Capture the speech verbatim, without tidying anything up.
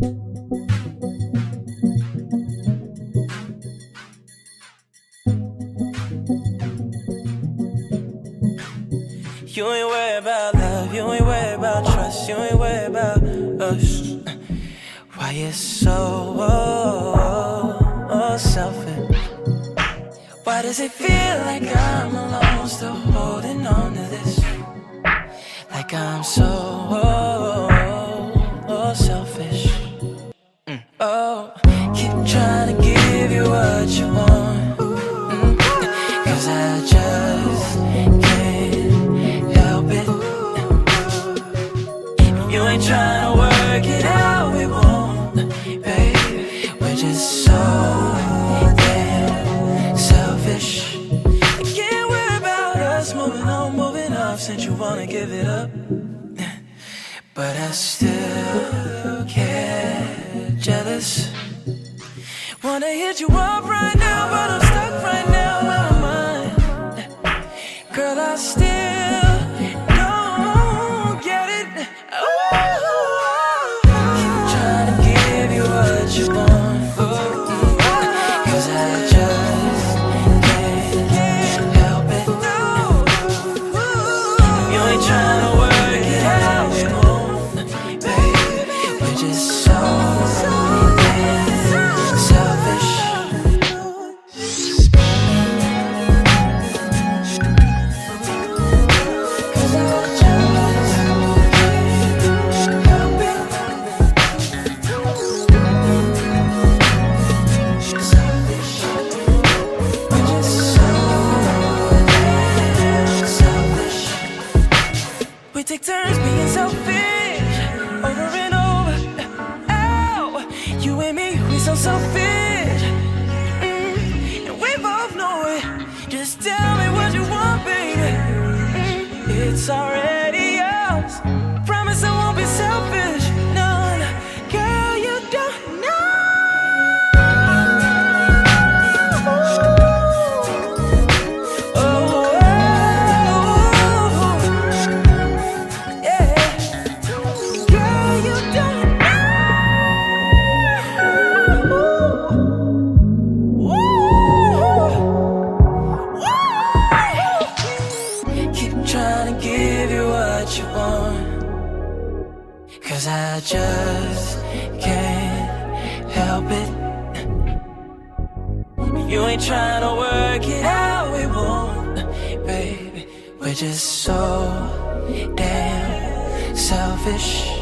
You ain't worried about love, you ain't worried about trust, you ain't worried about us. Why you so oh, oh, selfish? Why does it feel like I'm alone, still holding on to this? Like I'm so oh, oh, oh, selfish. Mm. Oh, keep trying to give you what you want, mm. Cause I just can't help it. If you ain't trying to work it out, we won't, babe. We're just so damn selfish. I can't worry about us moving on, moving off, since you wanna give it up. But I still get jealous. Wanna hit you up right now, but I'm stuck right now in my mind. Girl, I still don't get it. Oh, keep trying to give you what you want, cause I just can't help it. You ain't trying to work it out, we won't, babe. We're just so damn selfish. Cause I just can't help it. Selfish. We're just so damn selfish. We take turns being selfish, over and over. Oh, you and me, we so selfish, mm, and we both know it. Just tell me what you want, baby, mm, it's already yours. Promise I won't be selfish, no, no. Girl, you don't know. Oh, oh, yeah. Girl, you don't know. Keep trying to give you what you want, cause I just can't help it. You ain't trying to work it out, we won't, baby. We're just so damn selfish.